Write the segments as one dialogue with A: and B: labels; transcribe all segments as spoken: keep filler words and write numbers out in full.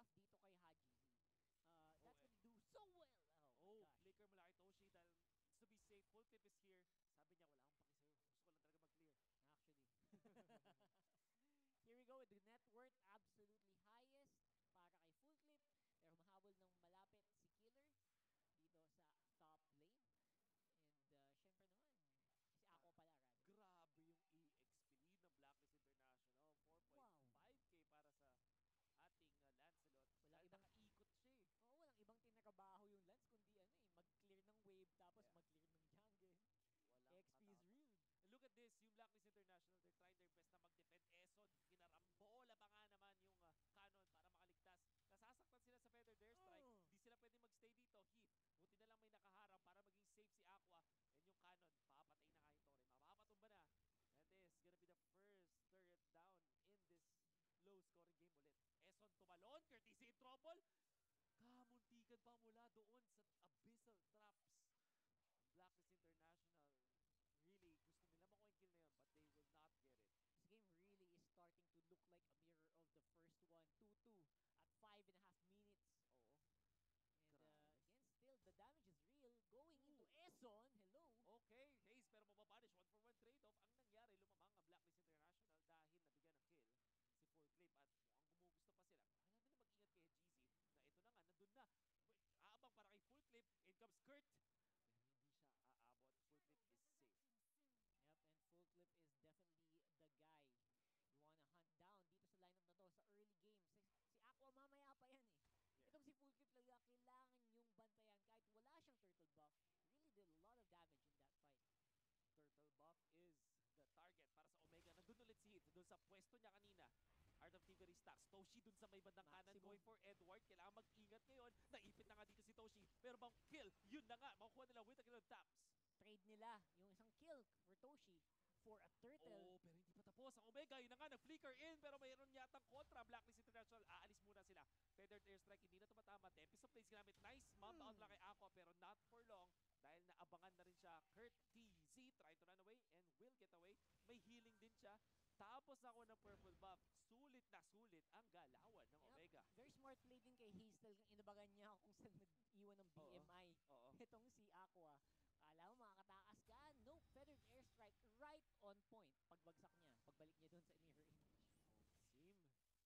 A: buff dito kay Haji. Uh,
B: Oh,
A: that's
B: eh.
A: gonna do so well. Oh my
B: Oh,
A: gosh.
B: flicker mula kay Toshi dahil just to be safe, full clip is here. Sabi niya, wala akong paki sa'yo. Gusto ko lang talaga mag-clear.
A: Actually. Here we go with the net worth absolutely highest para kay Full Clip. Pero mahabol ng malapit si Killer dito sa top lane. And uh, syempre naman, si Aqua pala rather.
B: Grabe yung E X P lead ng Blacklist International.
A: Wow.
B: four point five K para sa ating uh, Lancelot.
A: Walang
B: Dahil
A: ibang
B: nakaikot siya eh.
A: Oo, walang ibang tinakabaho yung Lance kundi ano eh, mag-clear ng wave tapos
B: Yeah.
A: mag-clear ng jungle.
B: Walang
A: X P is
B: katapos.
A: real.
B: And look at this, yung Blacklist International, they're trying their best na mag-defend. Eson, kinarambola pa nga naman yung uh, cannon para makaligtas. Nasasaktan sila sa Feather Dare Strike.
A: Oh.
B: Di sila pwede magstay dito. Heath, buti na lang may nakaharang para maging safe si Aqua. And yung cannon, papatay na nga yung Torre. Mapapatumba na. And this is gonna be the first turret down in this low-scoring game ulit. Eson tumalon, courtesy in trouble. Kamuntikan pa mula doon sa Abyssal Traps. Blacklist International, really, gusto nila makuha yung kill na yun, but they will not get it.
A: This game really is starting to look like a mirror of the first one. two two at five and a half minutes.
B: Oo.
A: And uh,
B: Grabe.
A: again, still, the damage is real. Going
B: Ooh.
A: into Eson. Hello.
B: Okay, Hayes, pero mapapunish. One for one trade-off. Ang nangyari, lumamang ang Blacklist International dahil nabigyan ng kill si Full Clip at mukhang gumugusto pa sila. Kailangan nila mag-ingat kay G Z na ito na nga, nandun na. Aabang para kay Full Clip. In comes Kurt. Pero hindi siya aabot. Full Clip is safe.
A: Yep, and Full Clip is definitely the guy you wanna hunt down dito sa lineup na to sa early game. Si, si Aqua mamaya pa yan eh.
B: Yeah.
A: Itong si Full Clip talaga, kailangan yung bantayan kahit wala siyang turtle buff. Really did a lot of damage in that fight.
B: Turtle buff is the target para sa Omega. Nandun ulit si Heath. Doon sa pwesto niya kanina. Art of Thievery stacks. Toshi dun sa may bandang kanan going for Edward. Kailangan mag-ingat ngayon. Naipit na nga dito si Toshi. Pero bang kill, yun na nga. Makukuha nila with a kill on taps.
A: Trade nila yung isang kill for Toshi for a turtle.
B: Oh, pero hindi pa tapos. Ang Omega, yun na nga, nag-flicker in. Pero mayroon yatang kontra. Blacklist International, aalis muna sila. Feathered Airstrike, hindi na tumatama. Tempest of Plays ginamit. Nice mount out lang kay Aqua, pero not for long. Dahil naabangan na rin siya. Kurt T Z trying to run away and will get away. May healing din siya. Tapos na ako ng purple buff. Sulit na sulit ang galawan ng Omega.
A: Yep. Very smart play din kay Hayes. Talagang inabagan niya kung saan nag-iwan ng B M I.
B: Oo.
A: Itong si Aqua. Kala mo makakatakas ka. No, feathered airstrike right on point. Pagbagsak niya. Pagbalik niya dun sa mirror image.
B: Oh, Sim.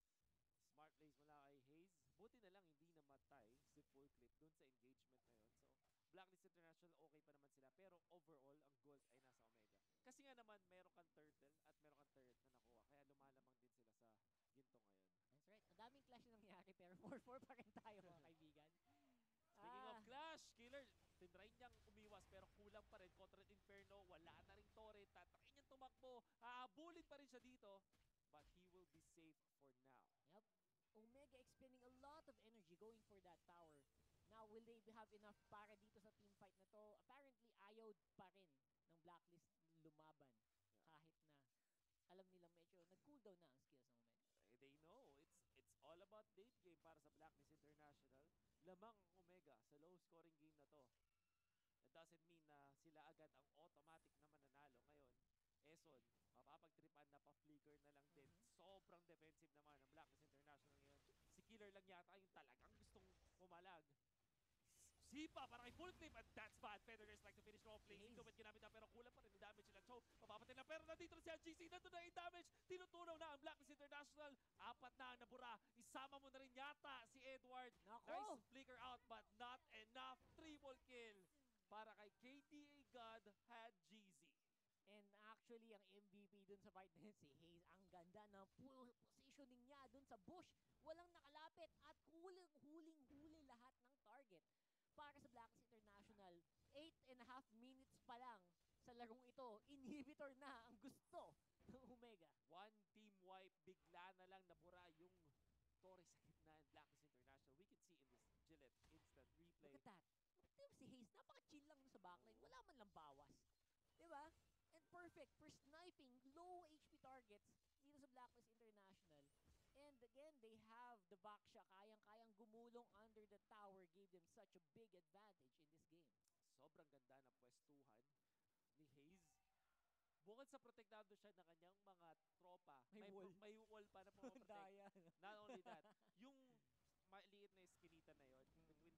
B: Smart plays mula kay Hayes. Buti na lang hindi namatay si Full Clip dun sa engagement na yun. So, Blacklist International okay pa naman sila. Pero overall, ang gold ay nasa Omega. Kasi nga naman, meron kang turtle at meron kang turret na nakuha. Kaya lumalamang din sila sa ginto ngayon.
A: That's right. Ang daming clash na nangyari pero four four pa rin tayo mga kaibigan.
B: Speaking
A: ah.
B: of clash, Killer, tinry niyang umiwas pero kulang pa rin kontra Inferno. Wala na rin turret. Tatry niyang tumakbo. Hahabulin pa rin siya dito. But he will be safe for now.
A: Yep. Omega expending a lot of energy going for that tower. Now, will they have enough para dito sa team fight na to? Apparently, ayaw pa rin ng Blacklist lumaban.
B: Yeah.
A: Kahit na alam nilang medyo nag-cooldown na ang skills ng Omega.
B: They know. It's it's all about late game para sa Blacklist International. Lamang ang Omega sa low-scoring game na to. That doesn't mean na sila agad ang automatic na mananalo. Ngayon, Eson, mapapagtripan na pa-flicker na lang din.
A: Mm-hmm.
B: Sobrang defensive naman ang Blacklist International ngayon. Si Killer lang yata yung talagang gustong pumalag. Sipa para kay Full Clip and that's bad. Feathers like to finish no play. Hindi ko ginamit na pero kulang pa rin yung damage sila. So, mapapatay na pero nandito na si G C. Nandito na yung damage. Tinutunaw na ang Blacklist International. Apat na ang nabura. Isama mo na rin yata si Edward.
A: Nako!
B: Nice flicker out but not enough. Triple kill para kay K D A God had G Z.
A: And actually, ang M V P dun sa fight na yun, si Hayes, ang ganda ng positioning niya dun sa bush. Walang nakalapit at huling-huling-huli lahat ng target. Para sa Blacklist International, eight and a half minutes pa lang sa larong ito, inhibitor na ang gusto ng Omega.
B: One team wipe, bigla na lang nabura yung Torre sa gitna ng Blacklist International. We can see in this Gillette instant replay.
A: Look at that. Look at si Hayes, napaka-chill lang sa backline. Wala man lang bawas. Diba? And perfect for sniping low H P targets dito sa Blacklist International. And again, they have the Baksha. Kayang-kayang gumulong under the tower. Gave them such a big advantage in this game.
B: Sobrang ganda na pwestuhan ni Hayes. Bukod sa protektado siya ng kanyang mga tropa,
A: May
B: may,
A: wall.
B: may wall pa na pumaprotect. Not only that, yung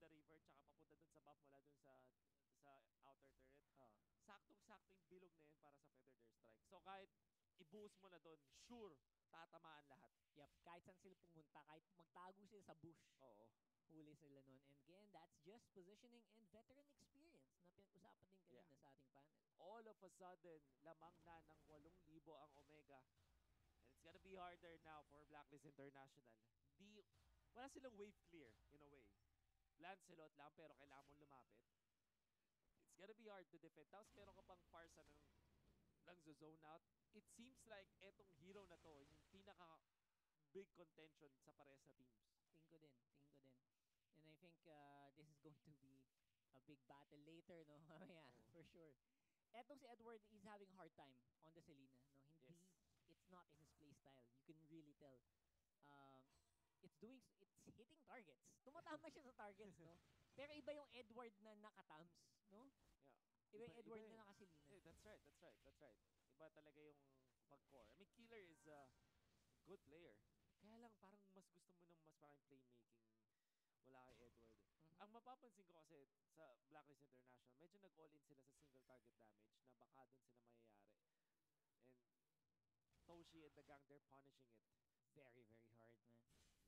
B: the river tsaka papunta dun sa buff mula dun sa sa outer turret.
A: Oh.
B: Saktong-sakto yung bilog na yun para sa Feathered Airstrike. So kahit i-boost mo na dun, sure, tatamaan lahat.
A: Yep, kahit saan sila pumunta, kahit magtago sila sa bush,
B: Oo.
A: huli sila nun. And again, that's just positioning and veteran experience na pinag-usapan din kanina
B: Yeah.
A: sa ating panel.
B: All of a sudden, lamang na ng eight thousand ang Omega. And it's gonna be harder now for Blacklist International. Di, wala silang wave clear, in a way. Lancelot lang, pero kailangan mong lumapit. It's gonna be hard to defend. Tapos meron ka pang Parsa ng nag-zone out. It seems like etong hero na to, yung pinaka big contention sa parehas na teams.
A: Tingin ko din, tingin ko din. And I think uh, this is going to be a big battle later, no? Yeah,
B: Oo.
A: for sure. Etong si Edward is having a hard time on the Selena, no? Hindi,
B: Yes.
A: it's not in his play style. You can really tell. Um, it's doing, it's hitting targets. Tumatama siya sa targets, no? Pero iba yung Edward na nakatams, no?
B: Yeah.
A: Iba yung
B: Iba-
A: Edward
B: iba eh.
A: na nakasilina.
B: Yeah, that's right, that's right, that's right. Iba talaga yung pag-core. I mean, Killer is a good player. Kaya lang, parang mas gusto mo ng mas maraming playmaking wala kay Edward.
A: Mhm.
B: Ang mapapansin ko kasi sa Blacklist International, medyo nag-all-in sila sa single target damage na baka dun sila mayayari. And Toshi and the gang, they're punishing it.
A: Very, very hard, man.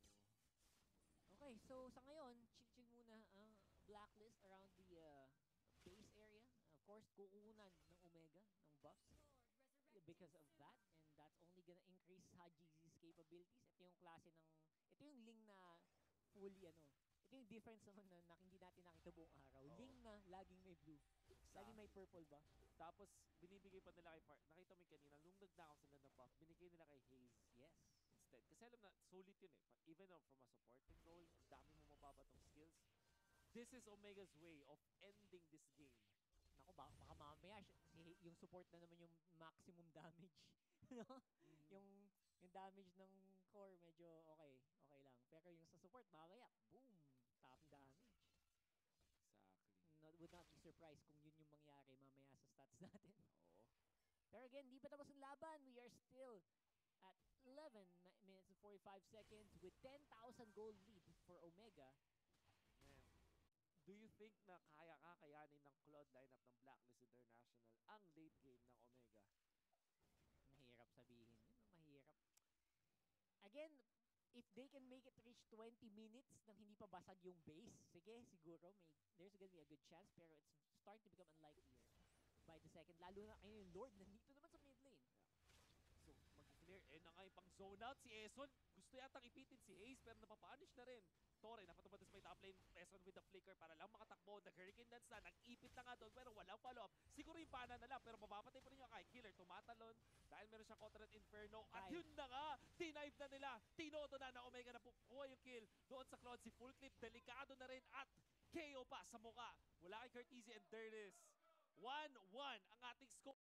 A: Okay, so sa ngayon, chill-chill muna ang Blacklist around the uh, base area. Of course, kukunan ng Omega, ng buffs because of that. And that's only gonna increase Haji's capabilities. Ito yung klase ng, ito yung Ling na fully ano, ito yung difference naman na, na hindi natin nakita buong araw.
B: Oo.
A: Ling na laging may blue. Laging may purple ba?
B: Tapos, binibigay pa nila kay Par... Nakita mo yung kanina, nung nagdakaw sila ng buff, binigay nila kay Haze
A: Yes.
B: instead. Kasi alam na, solid yun eh. Pa- Even though from a supporting role, ang dami mo mababatong skills. This is Omega's way of ending this game.
A: Naku, baka, baka mamaya siya- si, yung support na naman yung maximum damage. no? Yung yung damage ng core medyo okay, okay lang. Pero yung sa support mamaya, boom, top damage.
B: Exactly.
A: Not, would not be surprised kung yun yung mangyari mamaya sa stats natin.
B: Oo.
A: Pero again, di pa tapos ang laban. We are still at eleven mi- minutes and forty-five seconds with ten thousand gold lead for Omega.
B: Man, do you think na kaya kakayanin ng Claude lineup ng Blacklist International ang late game ng Omega?
A: Mahirap sabihin. Yun ang mahirap. Again, if they can make it reach twenty minutes nang hindi pa basag yung base, sige, siguro may there's gonna be a good chance, pero it's starting to become unlikelier by the second. Lalo na kayo yung Lord nandito naman sa mid lane.
B: So, mag-clear. Eh na nga yung pang zone out. Si Eson, gusto yatang ipitin si Haze, pero napapanish na rin. Torre, napatumad sa may top lane. Eson with the flicker para lang makatakbo. Nag-hurricane dance na. Nag-ipit na nga doon, pero walang follow-up. Siguro yung pana na lang, pero mapapatay pa rin yung kay Killer. Tumatalon dahil meron siyang Contrat Inferno. At
A: Dive.
B: yun na nga, tinive na nila. Tinoto na na Omega na pukuha yung kill. Doon sa Claude, si Full Clip, delikado na rin. At K O pa sa muka. Mula kay Curtizy and Derlis. one one ang ating score.